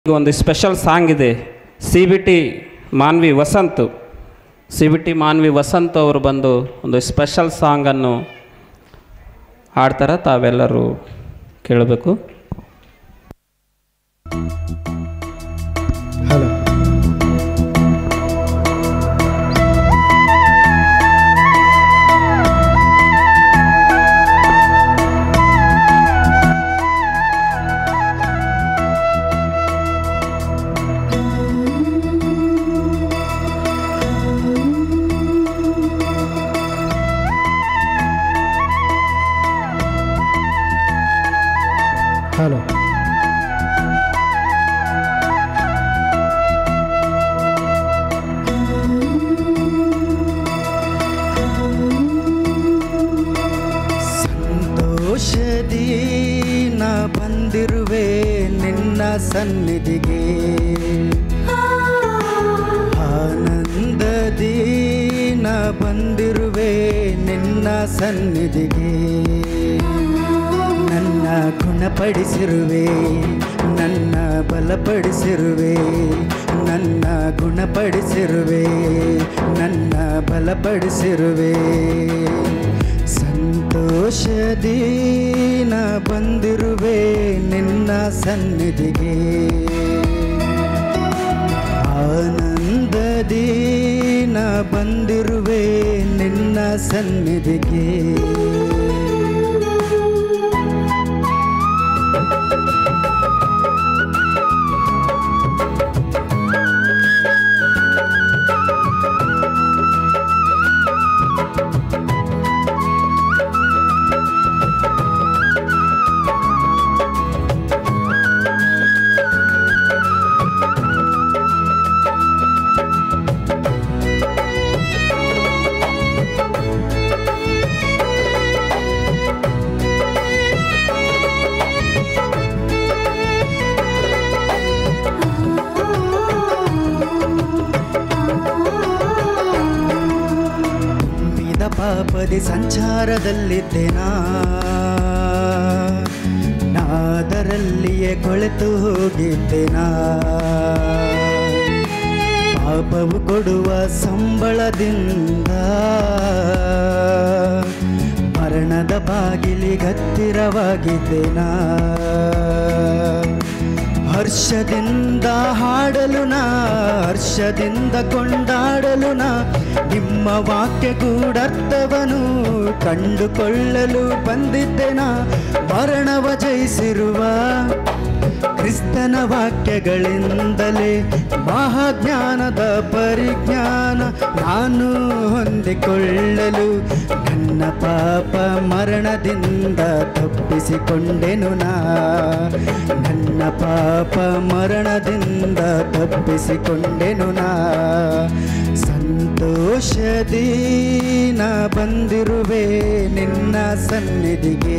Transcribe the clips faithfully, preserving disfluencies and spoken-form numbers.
ಈಗ ಒಂದು special song ಇದೆ. C B T Manvi Vasant C B T Manvi Vasant ಅವರು ಬಂದು ಒಂದು ಸ್ಪೆಷಲ್ ಸಾಂಗನ್ನು ಹಾಡ್ತಾರೆ, ತಾವೆಲ್ಲರೂ ಕೇಳಬೇಕು. ಹಲೋ ಹಲೋ ಸಂತೋಷದಿ ನಾ ಬಂದಿರುವೆ ನಿನ್ನ ಸನ್ನಿಧಿಗೆ, ಆನಂದದಿ ನಾ ಬಂದಿರುವೆ ನಿನ್ನ ಸನ್ನಿಧಿಗೆ. ನನ್ನ ಗುಣಪಡಿಸಿರುವೆ, ನನ್ನ ಬಲಪಡಿಸಿರುವೆ, ನನ್ನ ಗುಣಪಡಿಸಿರುವೆ, ನನ್ನ ಬಲಪಡಿಸಿರುವೆ. ಸಂತೋಷದಿ ನಾ ಬಂದಿರುವೆ ನಿನ್ನ ಸನ್ನಿಧಿಗೆ, ಆನಂದದಿ ನಾ ಬಂದಿರುವೆ ನಿನ್ನ ಸನ್ನಿಧಿಗೆ. ಪಾಪದಿ ಸಂಚಾರದಲ್ಲಿದ್ದೇನಾ, ನಾದರಲ್ಲಿಯೇ ಕೊಳೆತು ಹೋಗಿದ್ದೇನಾ. ಪಾಪವು ಕೊಡುವ ಸಂಬಳದಿಂದ ಮರಣದ ಬಾಗಿಲಿಗತ್ತಿರವಾಗಿದ್ದೇನಾ. ಹರ್ಷದಿಂದ ಹಾಡಲು ನಾ, ಹರ್ಷದಿಂದ ಕೊಂಡಾಡಲು ನಾ, ನಿಮ್ಮ ವಾಕ್ಯ ಗೂಢರ್ಥವನು ಕಂಡುಕೊಳ್ಳಲು ಬಂದಿದ್ದೆನಾ. ಮರಣವ ಜಯಿಸಿರುವ ಕ್ರಿಸ್ತನ ವಾಕ್ಯಗಳಿಂದಲೇ ಮಹಾಜ್ಞಾನದ ಪರಿಜ್ಞಾನ ನಾನು ಹೊಂದಿಕೊಳ್ಳಲು ನನ್ನ ಪಾಪ ಮರಣದಿಂದ ತಪ್ಪಿಸಿಕೊಂಡೆನು ನಾ. ನನ್ನ ಪಾಪ ಮರಣದಿಂದ ತಪ್ಪಿಸಿಕೊಂಡೆನು ನಾ. ಸಂತೋಷದಿ ನಾ ಬಂದಿರುವೆ ನಿನ್ನ ಸನ್ನಿಧಿಗೆ,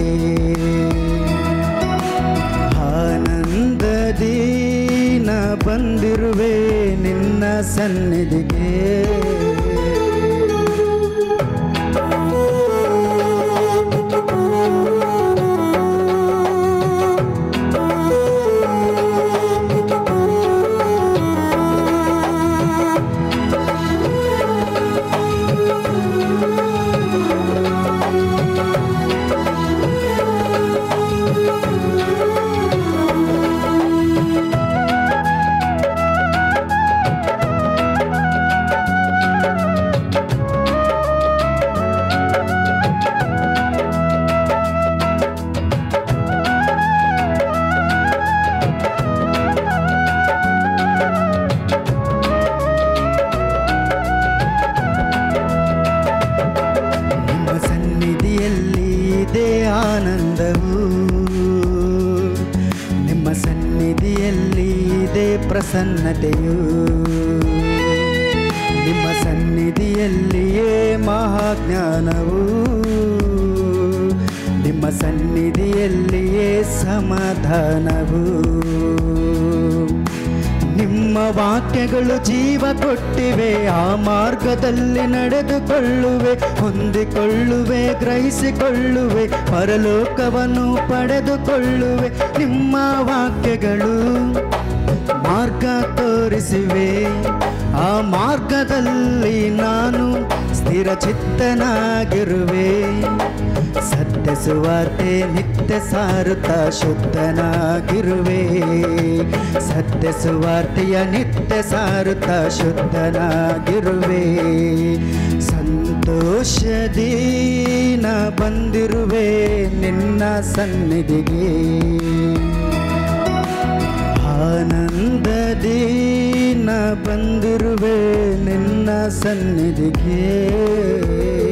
ಆನಂದದಿ ನಾ ಬಂದಿರುವೆ ನಿನ್ನ ಸನ್ನಿಧಿಗೆ. ಆನಂದವು ನಿಮ್ಮ ಸನ್ನಿಧಿಯಲ್ಲಿ ಇದೆ, ಪ್ರಸನ್ನತೆಯು ನಿಮ್ಮ ಸನ್ನಿಧಿಯಲ್ಲಿಯೇ ಮಹಾಜ್ಞಾನವು, ನಿಮ್ಮ ಸನ್ನಿಧಿಯಲ್ಲಿಯೇ ಸಮಾಧಾನವು. ನಿಮ್ಮ ವಾಕ್ಯಗಳು ಜೀವ ಕೊಟ್ಟಿವೆ, ಆ ಮಾರ್ಗದಲ್ಲಿ ನಡೆದುಕೊಳ್ಳುವೆ, ಹೊಂದಿಕೊಳ್ಳುವೆ, ಗ್ರಹಿಸಿಕೊಳ್ಳುವೆ, ಪರಲೋಕವನ್ನು ಪಡೆದುಕೊಳ್ಳುವೆ. ನಿಮ್ಮ ವಾಕ್ಯಗಳು ಮಾರ್ಗ ತೋರಿಸುವೆ, ಆ ಮಾರ್ಗದಲ್ಲಿ ನಾನು ಸ್ಥಿರ ಚಿತ್ತನಾಗಿರುವೆ. ಸತ್ಯ ಸುವಾರ್ತೆ ನಿತ್ಯ ಸಾರುತ್ತಾ ಶುದ್ಧನಾಗಿರುವೆ, ಸತ್ಯ ಸುವಾರ್ತೆಯ ನಿತ್ಯ ಸಾರುತ್ತಾ ಶುದ್ಧನಾಗಿರುವೆ. ಸಂತೋಷದಿ ನಾ ಬಂದಿರುವೆ ನಿನ್ನ ಸನ್ನಿಧಿಗೆ, ಆನಂದದಿ ನಾ ಬಂದಿರುವೆ ನಿನ್ನ ಸನ್ನಿಧಿಗೆ.